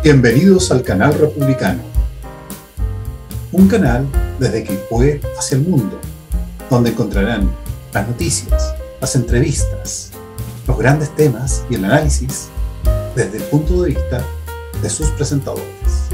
Bienvenidos al canal Republicano, un canal desde Quilpué hacia el mundo, donde encontrarán las noticias, las entrevistas, los grandes temas y el análisis desde el punto de vista de sus presentadores.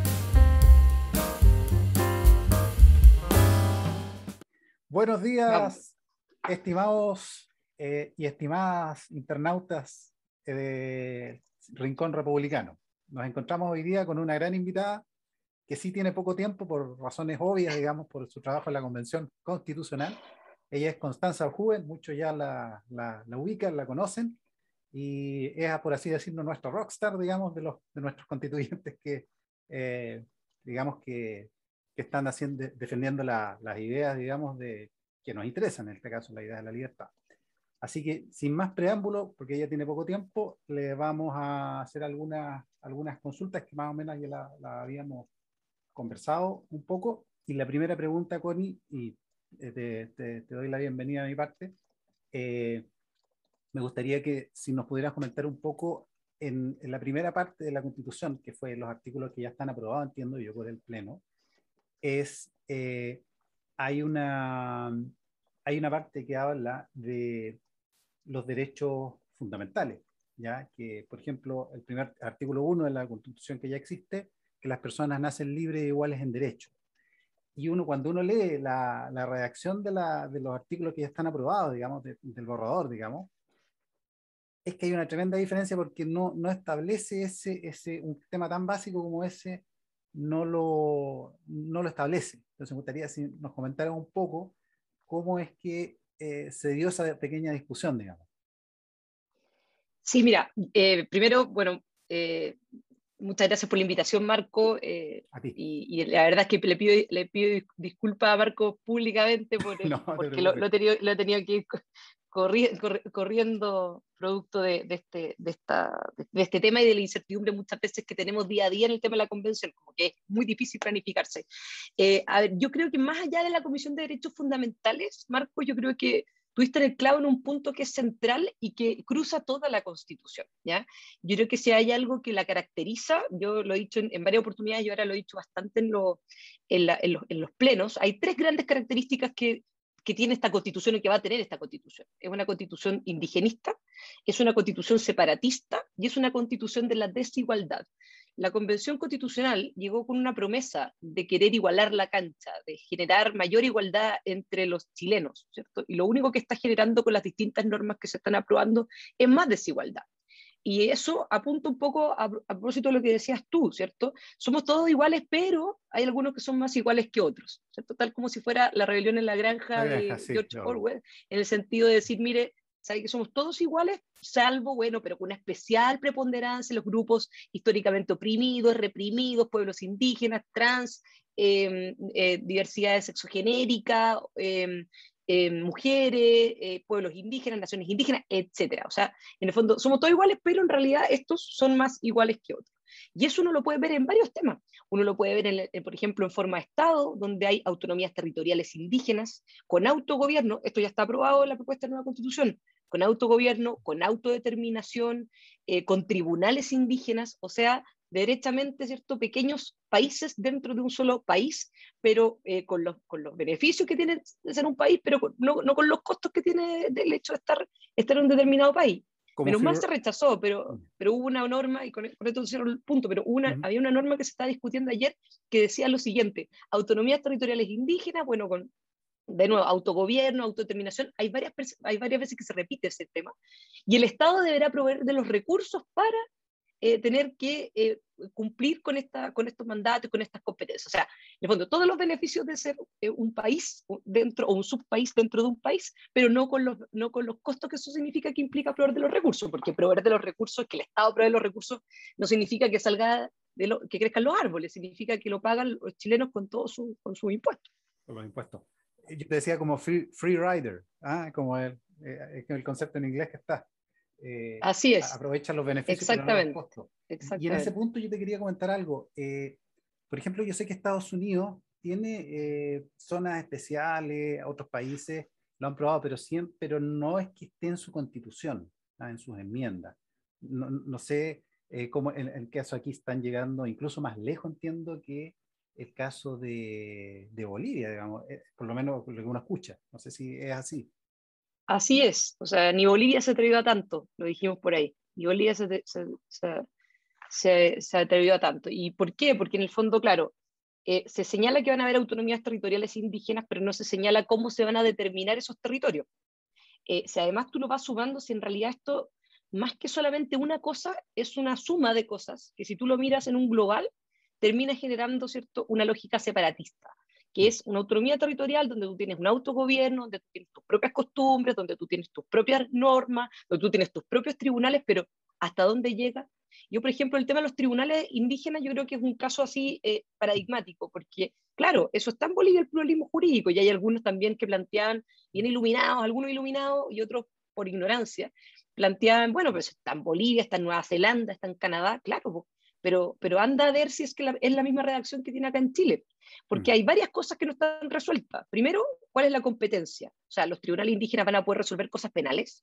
Buenos días, estimados y estimadas internautas de Rincón Republicano. Nos encontramos hoy día con una gran invitada que sí tiene poco tiempo por razones obvias, digamos, por su trabajo en la Convención Constitucional. Ella es Constanza Ojuven, muchos ya la ubican, la conocen, y es, por así decirlo, nuestro rockstar, digamos, de nuestros constituyentes digamos, que están defendiendo las ideas, digamos, que nos interesan, en este caso, la idea de la libertad. Así que, sin más preámbulo, porque ella tiene poco tiempo, le vamos a hacer algunas consultas que más o menos ya la habíamos conversado un poco. Y la primera pregunta, Connie, y te doy la bienvenida de mi parte, me gustaría que si nos pudieras comentar un poco en la primera parte de la Constitución, que fue los artículos que ya están aprobados, entiendo yo, por el Pleno, hay una parte que habla de los derechos fundamentales, ¿ya? Que, por ejemplo, el primer artículo 1 de la Constitución que ya existe, que las personas nacen libres e iguales en derecho. Y cuando uno lee la redacción de los artículos que ya están aprobados, digamos, del borrador, digamos, es que hay una tremenda diferencia porque no establece un tema tan básico como ese, no lo establece. Entonces me gustaría si nos comentaran un poco cómo es que se dio esa pequeña discusión, digamos. Sí, mira, primero, bueno, muchas gracias por la invitación, Marco, y la verdad es que le pido disculpas a Marco públicamente porque lo he tenido que ir corriendo producto de este tema y de la incertidumbre muchas veces que tenemos día a día en el tema de la convención, como que es muy difícil planificarse. A ver, yo creo que más allá de la Comisión de Derechos Fundamentales, Marco, yo creo que tuviste el clavo en un punto que es central y que cruza toda la Constitución, ¿ya? Yo creo que si hay algo que la caracteriza, yo lo he dicho en varias oportunidades, yo ahora lo he dicho bastante en los plenos, hay tres grandes características que tiene esta Constitución y que va a tener esta Constitución. Es una Constitución indigenista, es una Constitución separatista y es una Constitución de la desigualdad. La Convención Constitucional llegó con una promesa de querer igualar la cancha, de generar mayor igualdad entre los chilenos, ¿cierto? Y lo único que está generando con las distintas normas que se están aprobando es más desigualdad. Y eso apunta un poco a propósito de lo que decías tú, ¿cierto? Somos todos iguales, pero hay algunos que son más iguales que otros, ¿cierto? Tal como si fuera la rebelión en la granja de George Orwell, en el sentido de decir, mire, ¿sabe que somos todos iguales? Salvo, bueno, pero con una especial preponderancia en los grupos históricamente oprimidos, reprimidos, pueblos indígenas, trans, diversidad sexogenérica, mujeres, pueblos indígenas, naciones indígenas, etcétera. O sea, en el fondo somos todos iguales, pero en realidad estos son más iguales que otros. Y eso uno lo puede ver en varios temas. Uno lo puede ver, por ejemplo, en forma de Estado, donde hay autonomías territoriales indígenas, con autogobierno, esto ya está aprobado en la propuesta de nueva Constitución, con autogobierno, con autodeterminación, con tribunales indígenas, o sea, derechamente, ¿cierto? Pequeños países dentro de un solo país, pero con los beneficios que tiene de ser un país, pero no con los costos que tiene del hecho de estar en un determinado país. Menos mal se rechazó, pero hubo una norma, y con esto cierro el punto, pero había una norma que se estaba discutiendo ayer que decía lo siguiente: autonomías territoriales indígenas, bueno, de nuevo, autogobierno, autodeterminación, hay varias veces que se repite ese tema, y el Estado deberá proveer de los recursos para tener que cumplir con estos mandatos, con estas competencias. O sea, en el fondo, todos los beneficios de ser un país dentro, o un subpaís dentro de un país, pero no con los costos que eso significa que implica proveer de los recursos, porque proveer de los recursos, que el Estado provee los recursos, no significa que que crezcan los árboles, significa que lo pagan los chilenos con todos sus impuestos. Con los impuestos. Yo te decía como free rider, como el concepto en inglés que está. Así es. Aprovechan los beneficios pero no los costos. Y en ese punto yo te quería comentar algo. Por ejemplo, yo sé que Estados Unidos tiene zonas especiales, otros países lo han probado, pero no es que esté en su constitución, en sus enmiendas. No sé como en el caso aquí están llegando incluso más lejos, entiendo, que el caso de Bolivia, digamos, por lo menos lo que uno escucha. No sé si es así. Así es, o sea, ni Bolivia se atrevió a tanto, lo dijimos por ahí, ni Bolivia se atrevió a tanto. ¿Y por qué? Porque en el fondo, claro, se señala que van a haber autonomías territoriales indígenas, pero no se señala cómo se van a determinar esos territorios. Si además tú lo vas sumando, si en realidad esto, más que solamente una cosa, es una suma de cosas, que si tú lo miras en un global, termina generando, ¿cierto?, una lógica separatista, que es una autonomía territorial donde tú tienes un autogobierno, donde tú tienes tus propias costumbres, donde tú tienes tus propias normas, donde tú tienes tus propios tribunales, pero ¿hasta dónde llega? Yo, por ejemplo, el tema de los tribunales indígenas, yo creo que es un caso así paradigmático, porque, claro, eso está en Bolivia, el pluralismo jurídico, y hay algunos también que plantean, bien iluminados, algunos iluminados y otros por ignorancia, planteaban, bueno, pues está en Bolivia, está en Nueva Zelanda, está en Canadá, claro, pero anda a ver si es que es la misma redacción que tiene acá en Chile, porque hay varias cosas que no están resueltas. Primero, ¿cuál es la competencia? O sea, los tribunales indígenas van a poder resolver cosas penales,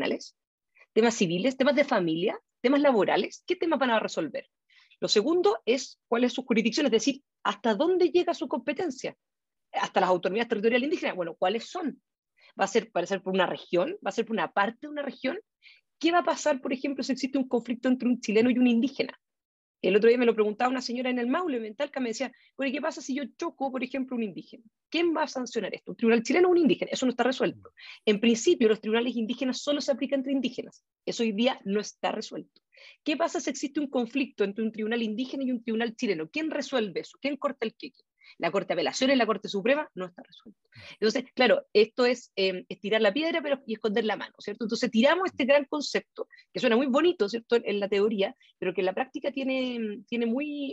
temas civiles, temas de familia, temas laborales. ¿Qué temas van a resolver? Lo segundo es cuál es su jurisdicción, es decir, hasta dónde llega su competencia. Hasta las autonomías territoriales indígenas, bueno, ¿cuáles son? ¿Va a ser por una región? ¿Va a ser por una parte de una región? ¿Qué va a pasar, por ejemplo, si existe un conflicto entre un chileno y un indígena? El otro día me lo preguntaba una señora en el Maule, en Talca, me decía, oye, ¿qué pasa si yo choco, por ejemplo, un indígena? ¿Quién va a sancionar esto? ¿Un tribunal chileno o un indígena? Eso no está resuelto. En principio, los tribunales indígenas solo se aplican entre indígenas. Eso hoy día no está resuelto. ¿Qué pasa si existe un conflicto entre un tribunal indígena y un tribunal chileno? ¿Quién resuelve eso? ¿Quién corta el queque? La Corte de Apelaciones, la Corte Suprema, no está resuelto. Entonces, claro, esto es estirar la piedra y esconder la mano, ¿cierto? Entonces tiramos este gran concepto, que suena muy bonito, ¿cierto?, en la teoría, pero que en la práctica tiene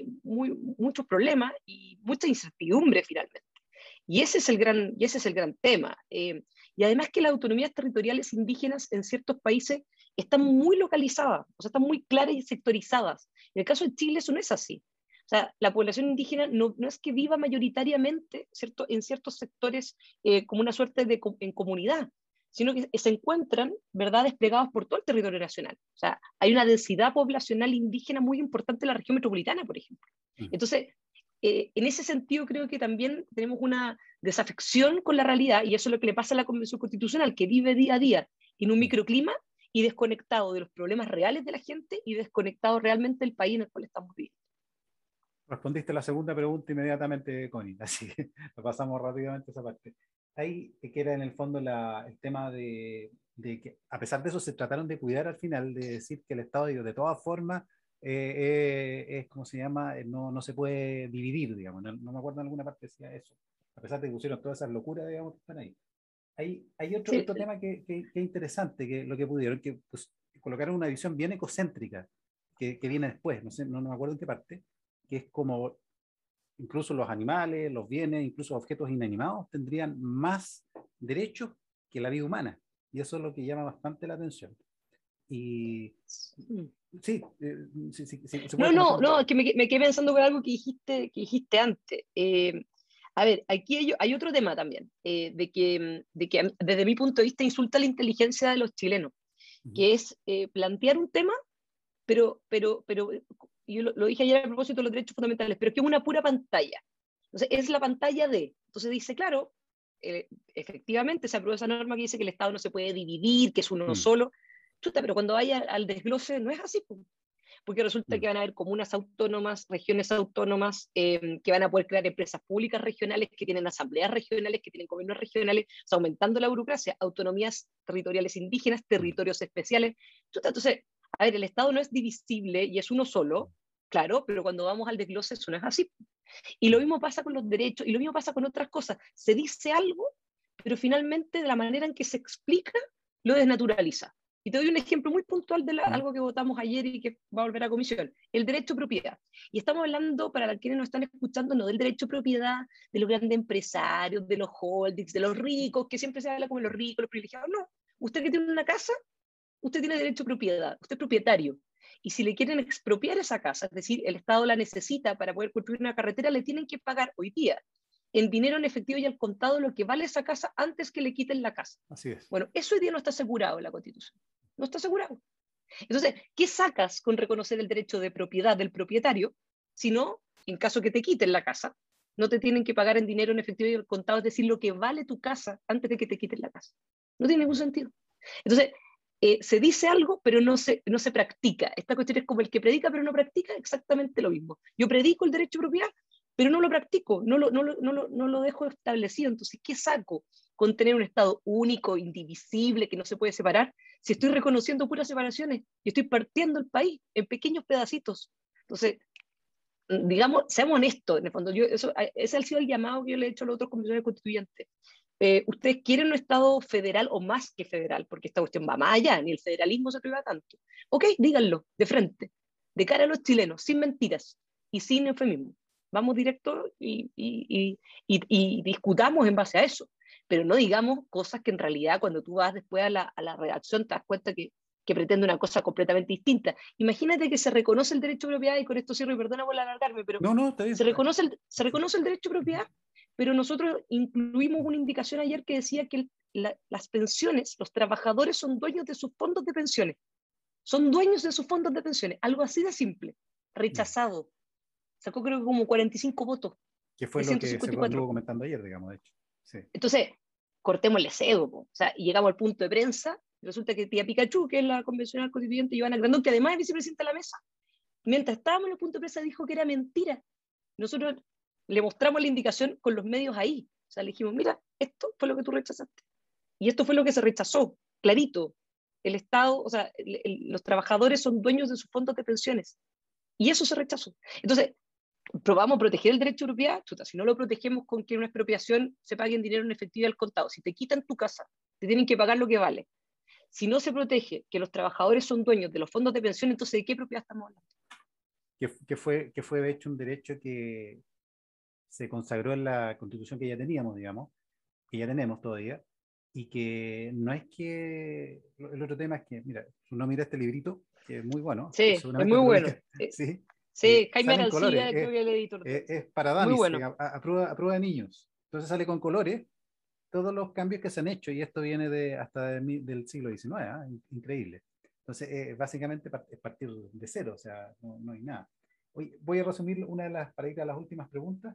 muchos problemas y mucha incertidumbre finalmente. Y ese es el gran tema. Y además que las autonomías territoriales indígenas en ciertos países están muy localizadas, o sea, están muy claras y sectorizadas. En el caso de Chile eso no es así. O sea, la población indígena no es que viva mayoritariamente, ¿cierto?, en ciertos sectores como una suerte en comunidad, sino que se encuentran, ¿verdad?, desplegados por todo el territorio nacional. O sea, hay una densidad poblacional indígena muy importante en la región metropolitana, por ejemplo. Entonces, en ese sentido creo que también tenemos una desafección con la realidad, y eso es lo que le pasa a la Convención Constitucional, que vive día a día en un microclima y desconectado de los problemas reales de la gente y desconectado realmente del país en el cual estamos viviendo. Respondiste la segunda pregunta inmediatamente, Connie, así que lo pasamos rápidamente esa parte. Ahí, que era en el fondo el tema de que a pesar de eso se trataron de cuidar al final, de decir que el Estado, digo, de todas formas, es como se llama, no se puede dividir, digamos, no me acuerdo en alguna parte decía eso, a pesar de que pusieron todas esas locuras, digamos, que están ahí. Hay Sí, otro tema que es interesante, que lo que pudieron, que pues, colocaron una visión bien egocéntrica, que viene después, no sé, no me acuerdo en qué parte, que es como incluso los animales, los bienes, incluso objetos inanimados tendrían más derechos que la vida humana. Y eso es lo que llama bastante la atención. Y sí, se puede comentar un No, poco. es que me quedé pensando con algo que dijiste antes. A ver, aquí hay otro tema también, de que desde mi punto de vista insulta la inteligencia de los chilenos, Uh-huh. que es plantear un tema, pero yo lo dije ayer a propósito de los derechos fundamentales, pero que es una pura pantalla. Entonces, es la pantalla de. Entonces dice, claro, efectivamente se aprueba esa norma que dice que el Estado no se puede dividir, que es uno Mm, solo. Chuta, pero cuando vaya al desglose no es así, porque resulta mm, que van a haber comunas autónomas, regiones autónomas, que van a poder crear empresas públicas regionales, que tienen asambleas regionales, que tienen gobiernos regionales, o sea, aumentando la burocracia, autonomías territoriales indígenas, mm, territorios especiales. Entonces, a ver, el Estado no es divisible y es uno solo, claro, pero cuando vamos al desglose eso no es así. Y lo mm. mismo pasa con los derechos, y lo mismo pasa con otras cosas. Se dice algo, pero finalmente de la manera en que se explica, lo desnaturaliza. Y te doy un ejemplo muy puntual de Mm. algo que votamos ayer y que va a volver a comisión, el derecho a propiedad. Y estamos hablando, para quienes nos están escuchando, no del derecho a propiedad de los grandes empresarios, de los holdings, de los ricos, que siempre se habla como los ricos, los privilegiados. No, usted que tiene una casa, usted tiene derecho a propiedad, usted es propietario. Y si le quieren expropiar esa casa, es decir, el Estado la necesita para poder construir una carretera, le tienen que pagar hoy día en dinero en efectivo y al contado lo que vale esa casa antes que le quiten la casa. Así es. Bueno, eso hoy día no está asegurado en la Constitución. No está asegurado. Entonces, ¿qué sacas con reconocer el derecho de propiedad del propietario? Si no, en caso que te quiten la casa, no te tienen que pagar en dinero en efectivo y el contado, es decir, lo que vale tu casa antes de que te quiten la casa. No tiene ningún sentido. Entonces, se dice algo, pero no se practica. Esta cuestión es como el que predica, pero no practica exactamente lo mismo. Yo predico el derecho de propiedad, pero no lo practico, no lo dejo establecido. Entonces, ¿qué saco con tener un Estado único, indivisible, que no se puede separar, si estoy reconociendo puras separaciones y estoy partiendo el país en pequeños pedacitos? Entonces, digamos, seamos honestos, en el fondo, ese ha sido el llamado que yo le he hecho a los otros comisiones constituyentes. Ustedes quieren un Estado federal o más que federal, porque esta cuestión va más allá, ni el federalismo se priva tanto. Ok, díganlo, de frente, de cara a los chilenos, sin mentiras y sin eufemismo. Vamos directo y discutamos en base a eso, pero no digamos cosas que en realidad cuando tú vas después a la redacción te das cuenta que pretende una cosa completamente distinta. Imagínate que se reconoce el derecho de propiedad, y con esto cierro y perdona por alargarme, pero No, está bien. se reconoce el derecho de propiedad, pero nosotros incluimos una indicación ayer que decía que las pensiones, los trabajadores son dueños de sus fondos de pensiones. Son dueños de sus fondos de pensiones. Algo así de simple. Rechazado. Sacó creo que como 45 votos. Que fue de lo que se 154. anduvo comentando ayer, digamos, de hecho. Sí. Entonces, cortémosle cego. O sea, y llegamos al punto de prensa. Resulta que tía Pikachu, que es la convencional constituyente, Ivana Grandón, que además es vicepresidenta de la mesa, mientras estábamos en el punto de prensa dijo que era mentira. Nosotros le mostramos la indicación con los medios ahí. O sea, le dijimos, mira, esto fue lo que tú rechazaste. Y esto fue lo que se rechazó, clarito. El Estado, o sea, los trabajadores son dueños de sus fondos de pensiones. Y eso se rechazó. Entonces, probamos proteger el derecho de propiedad. Chuta, si no lo protegemos con que una expropiación se pague en dinero en efectivo al contado, si te quitan tu casa, te tienen que pagar lo que vale. Si no se protege que los trabajadores son dueños de los fondos de pensión, entonces ¿de qué propiedad estamos hablando? Que fue de hecho un derecho que se consagró en la constitución que ya teníamos, digamos, que ya tenemos todavía, y que no es que, el otro tema es que, mira, uno mira este librito, que es muy bueno, Sí, es seguramente muy tú lo bueno. viste, sí, Sí, Jaime salen colores, Arancibia, creo que es el editor de eso. es para Muy Damis, bueno. a prueba de niños. Entonces sale con colores todos los cambios que se han hecho, y esto viene del siglo XIX, ¿eh? Increíble. Entonces, básicamente es partir de cero, o sea, no hay nada. Hoy voy a resumir una de las, para ir a las últimas preguntas.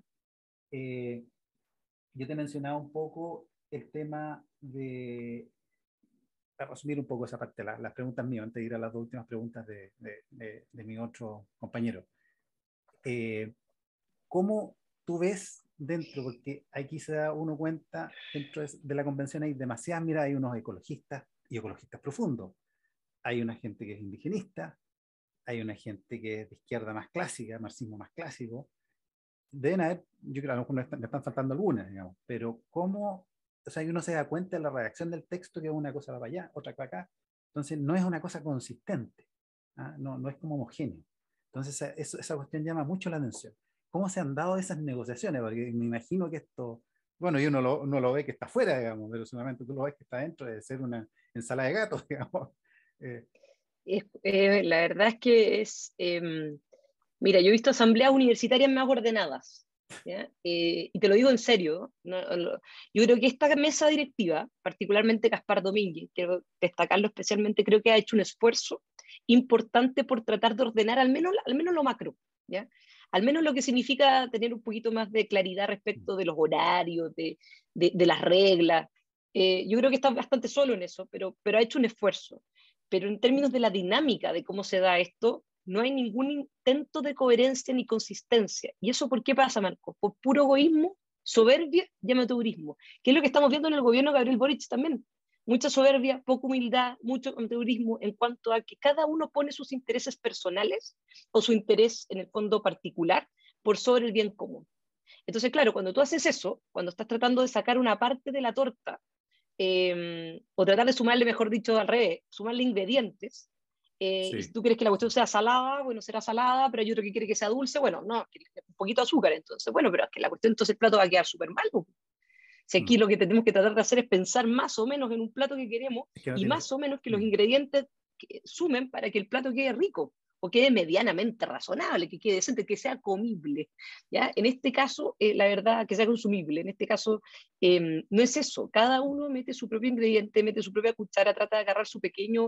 Yo te mencionaba un poco el tema de, para resumir un poco esa parte, las preguntas mías, antes de ir a las dos últimas preguntas de mi otro compañero. ¿Cómo tú ves dentro, porque aquí se da uno cuenta, dentro de la convención hay demasiadas miradas, hay unos ecologistas y ecologistas profundos, hay una gente que es indigenista, hay una gente que es de izquierda más clásica, marxismo más clásico, deben haber, yo creo que a lo mejor me están faltando algunas, digamos, pero cómo, o sea, uno se da cuenta de la redacción del texto que una cosa va para allá, otra para acá, entonces no es una cosa consistente, ¿ah? No es como homogéneo. Entonces esa cuestión llama mucho la atención. ¿Cómo se han dado esas negociaciones? Porque me imagino que esto, bueno, y uno lo ve que está afuera, digamos, pero seguramente tú lo ves que está dentro, de ser una ensalada de gatos, digamos. La verdad es que mira, yo he visto asambleas universitarias más ordenadas, ¿ya? Y te lo digo en serio, yo creo que esta mesa directiva, particularmente Gaspar Domínguez, quiero destacarlo especialmente, creo que ha hecho un esfuerzo importante por tratar de ordenar al menos lo macro, ¿ya? Al menos lo que significa tener un poquito más de claridad respecto de los horarios, de las reglas. Yo creo que está bastante solo en eso, pero ha hecho un esfuerzo. Pero en términos de la dinámica de cómo se da esto, no hay ningún intento de coherencia ni consistencia. ¿Y eso por qué pasa, Marco? Por puro egoísmo, soberbia y amateurismo, que es lo que estamos viendo en el gobierno de Gabriel Boric también. Mucha soberbia, poca humildad, mucho amateurismo en cuanto a que cada uno pone sus intereses personales o su interés en el fondo particular por sobre el bien común. Entonces, claro, cuando tú haces eso, cuando estás tratando de sacar una parte de la torta, o tratar de sumarle, mejor dicho, al revés, sumarle ingredientes. Y si Sí. tú quieres que la cuestión sea salada, bueno, será salada, pero hay otro que quiere que sea dulce, bueno, no, un poquito de azúcar, entonces, bueno, pero es que la cuestión, entonces el plato va a quedar súper mal. Si aquí lo que tenemos que tratar de hacer es pensar más o menos en un plato que queremos Es que no y tiene... más o menos que los ingredientes sumen para que el plato quede rico o quede medianamente razonable, que quede decente, que sea comible. ¿Ya? En este caso, la verdad, que sea consumible. En este caso, no es eso. Cada uno mete su propio ingrediente, mete su propia cuchara, trata de agarrar su pequeño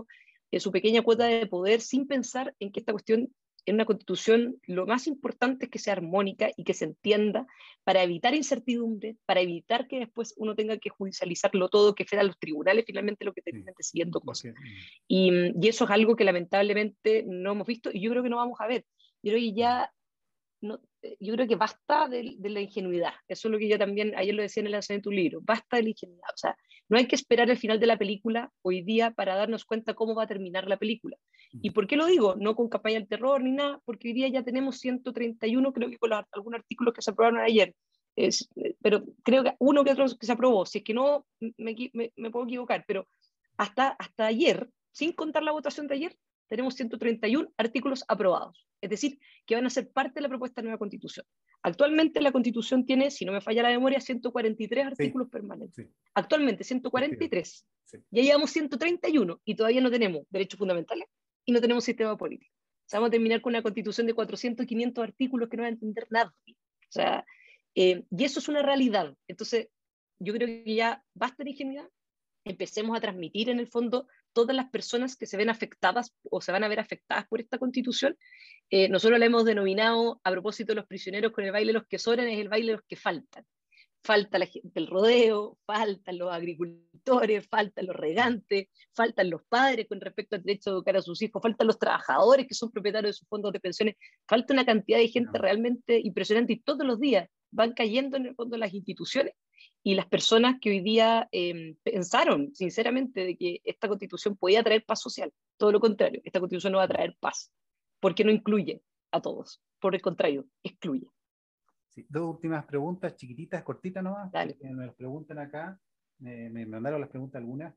su pequeña cuota de poder sin pensar en que esta cuestión, en una constitución, lo más importante es que sea armónica y que se entienda para evitar incertidumbre, para evitar que después uno tenga que judicializarlo todo, que fueran los tribunales finalmente lo que terminan decidiendo cosas. Y eso es algo que lamentablemente no hemos visto y yo creo que no vamos a ver. Yo creo que ya no, yo creo que basta de la ingenuidad. Eso es lo que yo también, ayer lo decía en el lanzamiento de un libro, basta de la ingenuidad. O sea, no hay que esperar el final de la película hoy día para darnos cuenta cómo va a terminar la película. ¿Y por qué lo digo? No con campaña del terror ni nada, porque hoy día ya tenemos 131, creo que con algunos artículos que se aprobaron ayer, pero creo que uno que otro que se aprobó, si es que no, me puedo equivocar, pero hasta ayer, sin contar la votación de ayer, tenemos 131 artículos aprobados, es decir, que van a ser parte de la propuesta de nueva Constitución. Actualmente la Constitución tiene, si no me falla la memoria, 143 artículos permanentes. Sí. Actualmente 143. Sí. Ya llevamos 131 y todavía no tenemos derechos fundamentales y no tenemos sistema político. O sea, vamos a terminar con una Constitución de 400 y 500 artículos que no va a entender nada. O sea, y eso es una realidad. Entonces, yo creo que ya basta de ingenuidad. Empecemos a transmitir en el fondo todas las personas que se ven afectadas o se van a ver afectadas por esta Constitución. Nosotros la hemos denominado, a propósito de los prisioneros, con el baile de los que sobran, es el baile de los que faltan. Falta la gente del rodeo, faltan los agricultores, faltan los regantes, faltan los padres con respecto al derecho a educar a sus hijos, faltan los trabajadores que son propietarios de sus fondos de pensiones, falta una cantidad de gente realmente impresionante y todos los días van cayendo en el fondo las instituciones y las personas que hoy día pensaron sinceramente de que esta Constitución podía traer paz social. Todo lo contrario, esta Constitución no va a traer paz, porque no incluye a todos, por el contrario, excluye. Sí, dos últimas preguntas, chiquititas, cortitas nomás. Dale. Me las preguntan acá, me mandaron las preguntas algunas,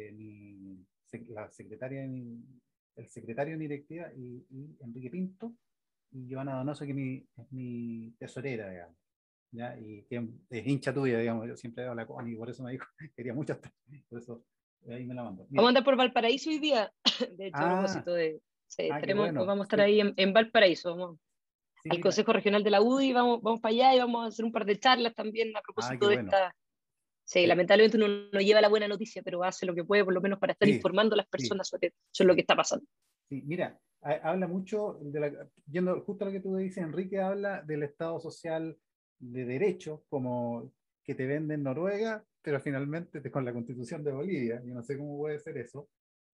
la secretaria, el secretario de mi directiva y Enrique Pinto y Giovanna Donoso, que es mi tesorera, digamos. ¿Ya? Y que es hincha tuya, digamos, yo siempre veo la Connie, por eso me dijo, quería mucho estar, por eso ahí me la mando. Mira. Vamos a andar por Valparaíso hoy día, de hecho, a propósito de, sí, bueno, vamos a estar ahí en Valparaíso, vamos sí, al Consejo Regional de la UDI, vamos para allá y vamos a hacer un par de charlas también a propósito de esta. Sí, lamentablemente uno no lleva la buena noticia, pero hace lo que puede, por lo menos para estar informando a las personas sobre lo que está pasando. Sí, mira, habla mucho, yendo justo a lo que tú dices, Enrique habla del Estado social de derecho, como que te venden Noruega, pero finalmente con la Constitución de Bolivia. Yo no sé cómo puede ser eso.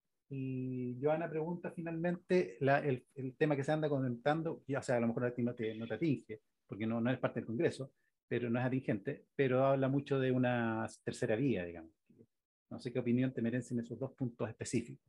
Y Joana pregunta finalmente el tema que se anda comentando, ya, o sea, a lo mejor a ti no te atinge, porque no es parte del Congreso, pero no es atingente, pero habla mucho de una tercera vía, digamos. No sé qué opinión te merecen esos dos puntos específicos.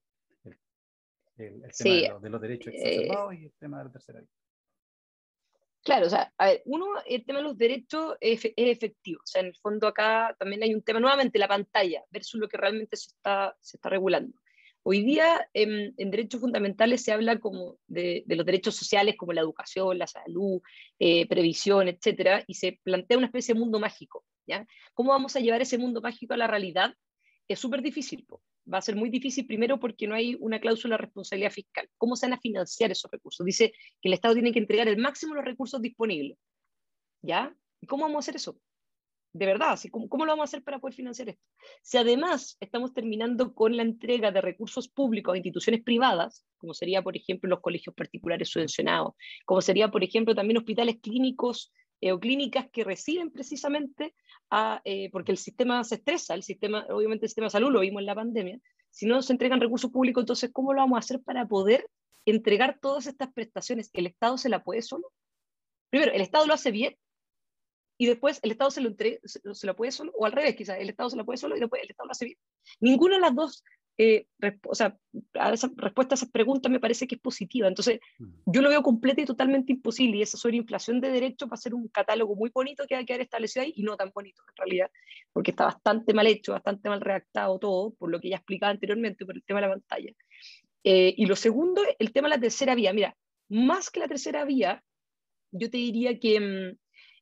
El tema de los derechos exacerbados y el tema de la tercera vía. Claro, o sea, a ver, el tema de los derechos es efectivo. O sea, en el fondo acá también hay un tema, nuevamente, la pantalla, versus lo que realmente se está regulando. Hoy día en derechos fundamentales se habla como de los derechos sociales como la educación, la salud, previsión, etcétera, y se plantea una especie de mundo mágico, ¿ya? ¿Cómo vamos a llevar ese mundo mágico a la realidad? Es súper difícil, va a ser muy difícil primero porque no hay una cláusula de responsabilidad fiscal. ¿Cómo se van a financiar esos recursos? Dice que el Estado tiene que entregar el máximo de los recursos disponibles, ¿ya? ¿Y cómo vamos a hacer eso? De verdad, ¿cómo lo vamos a hacer para poder financiar esto? Si además estamos terminando con la entrega de recursos públicos a instituciones privadas, como sería, por ejemplo, los colegios particulares subvencionados, como sería, por ejemplo, también hospitales clínicos o clínicas que reciben precisamente porque el sistema se estresa, obviamente el sistema de salud, lo vimos en la pandemia, si no se entregan recursos públicos, entonces, ¿cómo lo vamos a hacer para poder entregar todas estas prestaciones? ¿El Estado se la puede solo? Primero, ¿el Estado lo hace bien? Y después el Estado se lo puede solo, o al revés, quizás el Estado se lo puede solo y después el Estado lo hace bien. Ninguna de las dos, o sea, esa respuesta a esas preguntas me parece que es positiva. Entonces, yo lo veo completo y totalmente imposible. Y esa sobreinflación de derechos va a ser un catálogo muy bonito que va a quedar establecido ahí, y no tan bonito en realidad, porque está bastante mal hecho, bastante mal redactado todo, por lo que ya explicaba anteriormente, por el tema de la pantalla. Y lo segundo, el tema de la tercera vía. Mira, más que la tercera vía, yo te diría que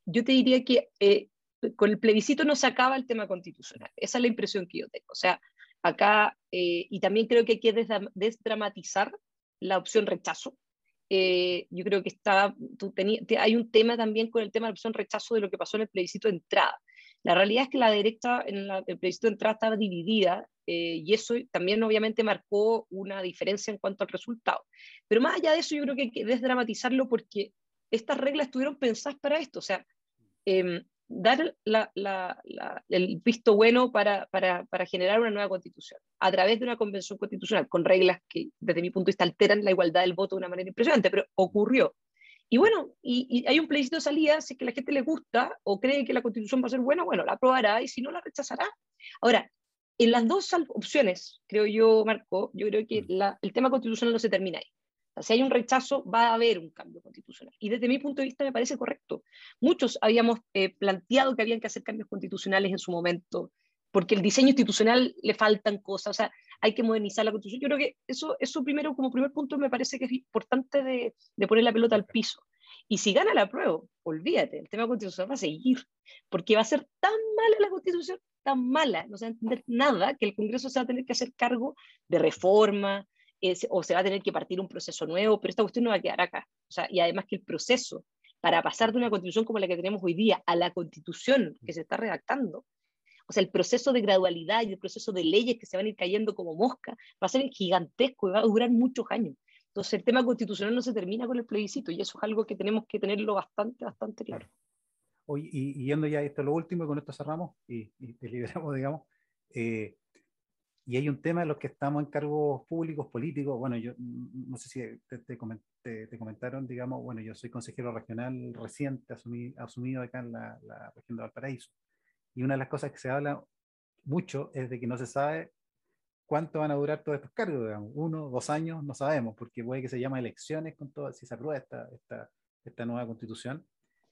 con el plebiscito no se acaba el tema constitucional. Esa es la impresión que yo tengo. O sea, acá, y también creo que hay que desdramatizar la opción rechazo. Yo creo que hay un tema también con el tema de la opción rechazo de lo que pasó en el plebiscito de entrada. La realidad es que la derecha en el plebiscito de entrada estaba dividida, y eso también obviamente marcó una diferencia en cuanto al resultado. Pero más allá de eso, yo creo que hay que desdramatizarlo porque estas reglas estuvieron pensadas para esto, o sea, dar el visto bueno para generar una nueva constitución a través de una convención constitucional con reglas que desde mi punto de vista alteran la igualdad del voto de una manera impresionante, pero ocurrió. Y bueno, y hay un plebiscito de salida, si es que a la gente le gusta o cree que la constitución va a ser buena, bueno, la aprobará y si no, la rechazará. Ahora, en las dos opciones, creo yo, Marco, yo creo que el tema constitucional no se termina ahí. O sea, si hay un rechazo, va a haber un cambio constitucional. Y desde mi punto de vista me parece correcto. Muchos habíamos planteado que habían que hacer cambios constitucionales en su momento, porque el diseño institucional le faltan cosas, o sea, hay que modernizar la constitución. Yo creo que eso primero, como primer punto, me parece que es importante de poner la pelota al piso. Y si gana la prueba, olvídate, el tema constitucional va a seguir, porque va a ser tan mala la constitución, tan mala, no se va a entender nada, que el Congreso se va a tener que hacer cargo de reforma, o se va a tener que partir un proceso nuevo, pero esta cuestión no va a quedar acá. O sea, y además que el proceso para pasar de una constitución como la que tenemos hoy día a la constitución que se está redactando, o sea, el proceso de gradualidad y el proceso de leyes que se van a ir cayendo como mosca va a ser gigantesco y va a durar muchos años. Entonces el tema constitucional no se termina con el plebiscito y eso es algo que tenemos que tenerlo bastante, bastante claro. Hoy, y yendo ya, esto es lo último, y con esto cerramos y deliberamos, digamos, eh, y hay un tema en los que estamos en cargos públicos, políticos. Bueno, yo no sé si te comentaron, digamos, bueno, yo soy consejero regional reciente, asumido acá en la región de Valparaíso. Y una de las cosas que se habla mucho es de que no se sabe cuánto van a durar todos estos cargos, digamos, 1, 2 años, no sabemos, porque puede que se llame elecciones con todo, si se aprueba esta nueva constitución.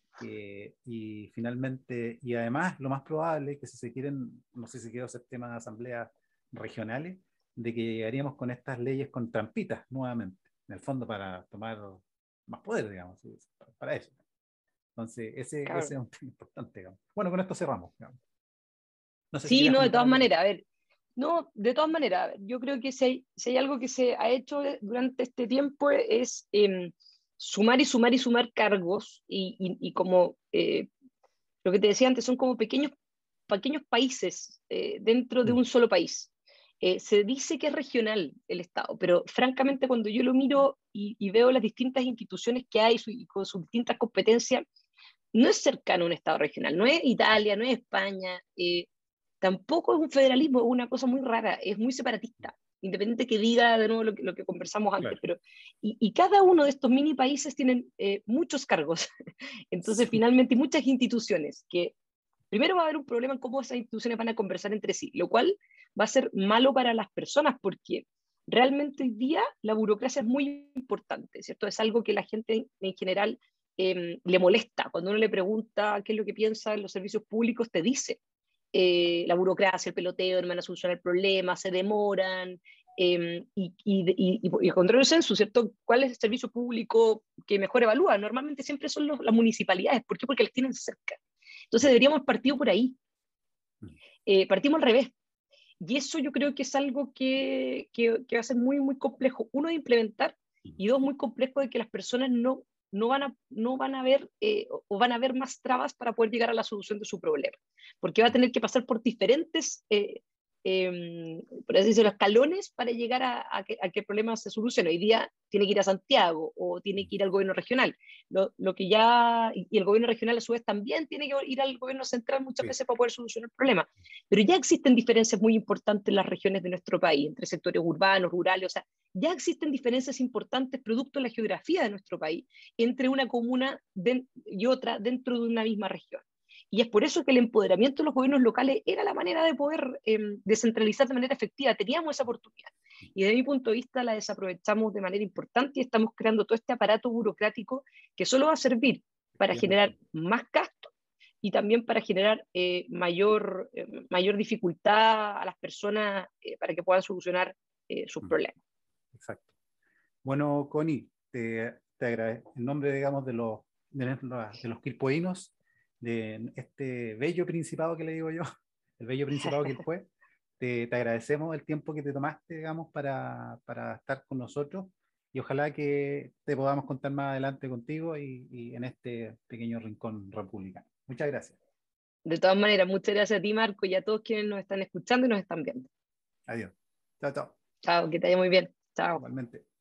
Y finalmente, y además lo más probable es que si se quieren, no sé si quiero hacer temas de asambleas regionales, de que llegaríamos con estas leyes con trampitas nuevamente, en el fondo para tomar más poder, digamos, para eso. Entonces, ese Claro. es un tema importante, digamos. Bueno, con esto cerramos, digamos. No sé si Sí, quieres no, de comentar todas algo tú. maneras, a ver, no, de todas maneras, a ver, yo creo que si hay algo que se ha hecho durante este tiempo es sumar y sumar y sumar cargos y como lo que te decía antes, son como pequeños países dentro de un solo país. Se dice que es regional el Estado, pero francamente cuando yo lo miro y veo las distintas instituciones que hay y con sus distintas competencias, no es cercano a un Estado regional, no es Italia, no es España, tampoco es un federalismo, es una cosa muy rara, es muy separatista, independiente que diga de nuevo lo que conversamos antes, Claro. pero y cada uno de estos mini países tienen muchos cargos, entonces Sí, finalmente hay muchas instituciones que primero va a haber un problema en cómo esas instituciones van a conversar entre sí, lo cual va a ser malo para las personas porque realmente hoy día la burocracia es muy importante, ¿cierto? Es algo que la gente en general le molesta. Cuando uno le pregunta qué es lo que piensa en los servicios públicos, te dice la burocracia, el peloteo, no van a solucionar el problema, se demoran. Y contra el censo, ¿cierto? ¿Cuál es el servicio público que mejor evalúa? Normalmente siempre son las municipalidades. ¿Por qué? Porque las tienen cerca. Entonces deberíamos partir por ahí. Partimos al revés. Y eso yo creo que es algo que va a ser muy, muy complejo. Uno, de implementar, y dos, muy complejo de que las personas no van a ver o van a ver más trabas para poder llegar a la solución de su problema. Porque va a tener que pasar por diferentes, por así decirlo, escalones para llegar a que el problema se solucione. Hoy día tiene que ir a Santiago o tiene que ir al gobierno regional. Lo que ya, y el gobierno regional a su vez también tiene que ir al gobierno central muchas sí, veces para poder solucionar el problema. Pero ya existen diferencias muy importantes en las regiones de nuestro país, entre sectores urbanos, rurales, o sea, ya existen diferencias importantes producto de la geografía de nuestro país entre una comuna y otra dentro de una misma región. Y es por eso que el empoderamiento de los gobiernos locales era la manera de poder descentralizar de manera efectiva. Teníamos esa oportunidad. Y desde mi punto de vista la desaprovechamos de manera importante y estamos creando todo este aparato burocrático que solo va a servir para efectivamente. generar más gastos y también para generar mayor dificultad a las personas para que puedan solucionar sus problemas. Exacto. Bueno, Connie, te agradezco en nombre, digamos, de los quilpueínos, de este bello principado que le digo yo, el bello principado Quilpué, te agradecemos el tiempo que te tomaste, digamos, para estar con nosotros y ojalá que te podamos contar más adelante contigo y en este pequeño rincón republicano. Muchas gracias. De todas maneras, muchas gracias a ti, Marco, y a todos quienes nos están escuchando y nos están viendo. Adiós. Chao, chao. Chao, que te vaya muy bien. Chao. Igualmente.